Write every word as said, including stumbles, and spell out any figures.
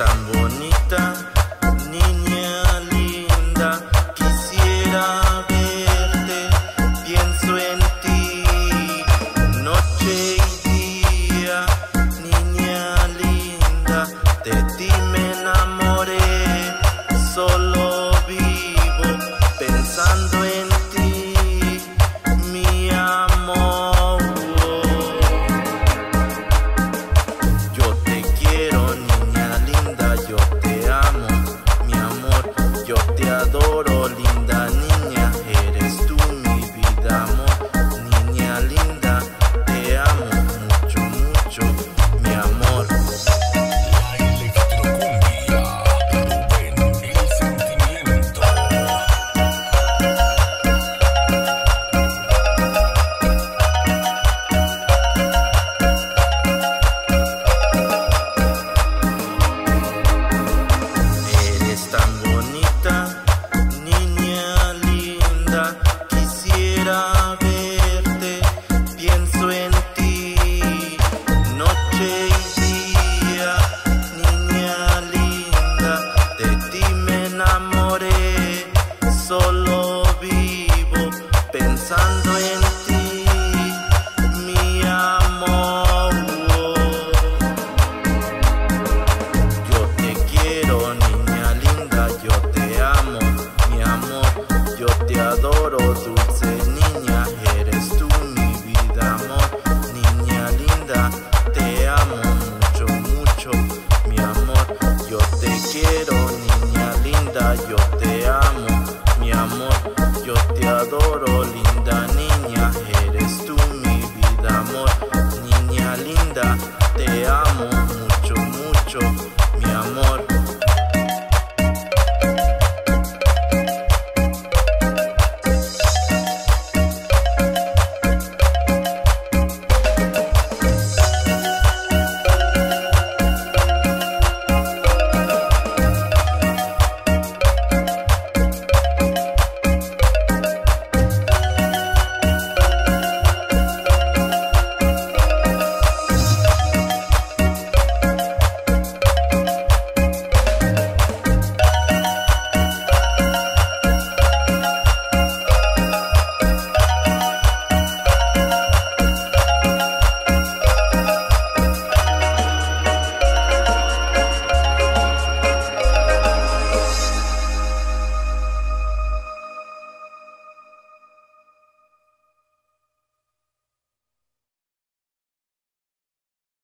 tan bonita, niña linda, quisiera verte, pienso en ti, noche y día, niña linda, de ti me enamoré, solo vivo pensando en ti, mi amor. Yo te quiero, niña linda, yo te amo, mi amor, yo te adoro, linda niña, eres tú mi vida, amor, niña linda, te amo mucho, mucho, mi amor. La electrocumbia, Rubén el sentimiento. Eres tan bonita, niña linda, quisiera verte, pienso en ti, noche y día, niña linda, de ti me enamoré, solo vivo pensando en ti, mi amor. Yo te quiero, niña linda, yo te amo, mi amor, yo te adoro, dulce niña, eres tú mi vida, amor, niña linda, te amo mucho, mucho, mi amor, yo te quiero, niña linda, yo te amo, mi amor, yo te adoro, linda niña, eres tú mi vida, amor, niña linda, te amo mucho, mucho, mi amor.